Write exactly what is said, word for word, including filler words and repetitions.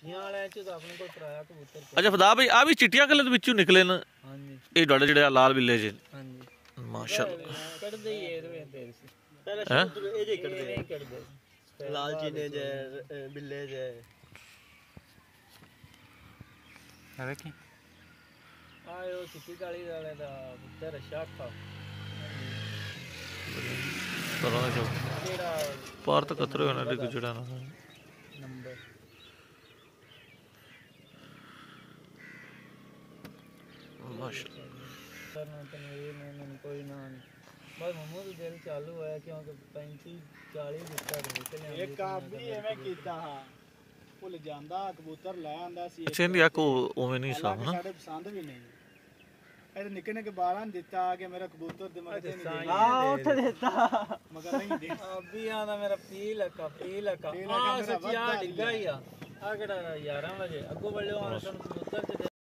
अच्छा फदा भाई आ भी चिट्टिया कलर दे विचों निकले न ये डोडे जेड़े लाल बिल्ले जे माशाल्लाह कटदे ही ए पहले शुरू ए जे कटदे लाल चीने जे बिल्ले जे है देखी आयो चिट्टी काली वाले दा पुत्तर शाखा तरह से पार तो कतरे होने लगे जुड़ा ना नंबर माशाल्लाह कोई ना बस महमूद दिल चालू होया क्योंकि पैंतीस चालीस बिस्तर निकले एक आप भी एवें कीता हां भुल जांदा कबूतर ले आंदा सी अच्छा इंडिया को ओवें नहीं साहब ना साडे पसंद भी नहीं ए निके निके बालां दिता के मेरा कबूतर दिमाग ते नहीं हां उठ देता मगर नहीं दे अभी आंदा मेरा पी लका पी लका आ सच्ची आ डिगा ही आ आ केड़ा ग्यारह बजे अगो बल्ले आना सन कबूतर